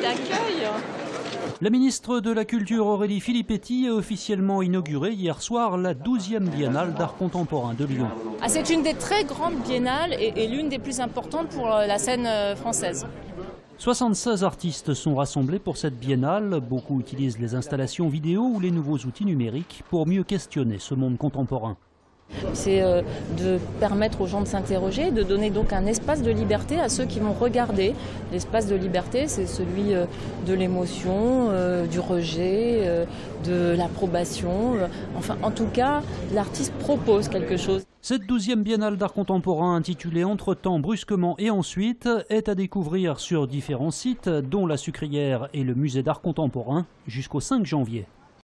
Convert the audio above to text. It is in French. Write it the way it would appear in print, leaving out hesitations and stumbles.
l'accueil. La ministre de la Culture Aurélie Filippetti a officiellement inauguré hier soir la 12e Biennale d'art contemporain de Lyon. C'est une des très grandes biennales et l'une des plus importantes pour la scène française. 76 artistes sont rassemblés pour cette biennale. Beaucoup utilisent les installations vidéo ou les nouveaux outils numériques pour mieux questionner ce monde contemporain. C'est de permettre aux gens de s'interroger, de donner donc un espace de liberté à ceux qui vont regarder. L'espace de liberté, c'est celui de l'émotion, du rejet, de l'approbation. Enfin, en tout cas, l'artiste propose quelque chose. Cette 12e Biennale d'art contemporain intitulée Entre-temps, brusquement et ensuite est à découvrir sur différents sites, dont la Sucrière et le Musée d'art contemporain, jusqu'au 5 janvier.